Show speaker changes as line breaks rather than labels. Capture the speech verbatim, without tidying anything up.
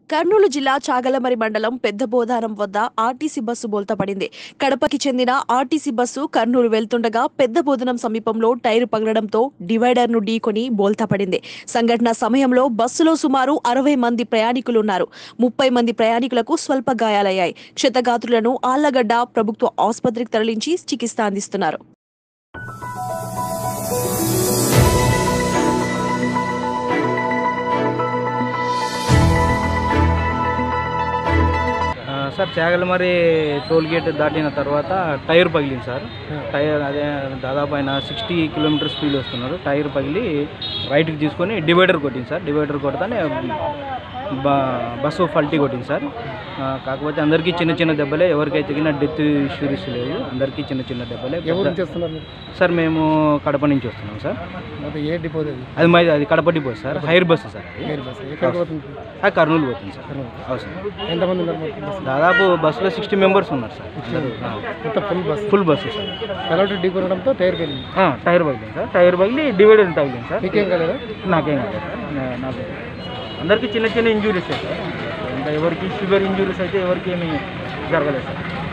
కర్నూలు జిల్లా చాగలమరి మండలం పెద్ద బోధారం వద్ద ఆర్టీసీ బస్సు బోల్తాపడింది. కడపకి చెందిన ఆర్టీసీ బస్సు కర్నూలు వెళ్తుండగా పెద్ద బోధనం సమీపంలో టైరు పగలడంతో డివైడర్ ను ఢీకొని బోల్తాపడింది. సంఘటన సమయంలో బస్సులో సుమారు అరవై మంది ప్రయాణికులున్నారు. ముప్పై మంది ప్రయాణికులకు స్వల్ప గాయాలయ్యాయి. క్షతగాత్రులను ఆళ్లగడ్డ ప్రభుత్వ ఆసుపత్రికి తరలించి చికిత్స అందిస్తున్నారు.
సార్ చాగలమరి టోల్ గేట్ దాటిన తర్వాత టైర్ పగిలింది సార్. టైర్ అదే దాదాపు ఆయన సిక్స్టీ కిలోమీటర్ స్పీడ్ వస్తున్నారు. టైర్ పగిలి రైట్కి తీసుకొని డివైడర్ కొట్టింది సార్. డివైడర్ కొడతానే బస్సు ఫల్టీ కొట్టింది సార్. కాకపోతే అందరికీ చిన్న చిన్న దెబ్బలే, ఎవరికైతే డెత్ ఇష్యూస్ లేదు, అందరికీ చిన్న చిన్న దెబ్బలే. సార్ మేము కడప నుంచి వస్తున్నాం సార్.
ఏ డిపో
అది మాది అది Kadapa depot sir. Hire bus sir. అది కర్నూలు పోతుంది సార్. అవును.
ఎంతమంది
దాదాపు బస్సులో సిక్స్టీ మెంబర్స్ ఉన్నారు sir.
Full bus
full bus sir.
కలర్ ఢీ కొనడంతో టైర్ పగిలింది.
టైర్ పగిలింది సార్. టైర్ పగిలి డివైడర్ తగిలింది సార్.
మీకేం కాలేదా?
నాకేం కాలేదు సార్. నాకు అందరికీ చిన్న చిన్న ఇంజురీస్ సార్. ఇంకా ఎవరికి షుగర్ ఇంజురీస్ అయితే ఎవరికి ఏమీ జరగలేదు సార్.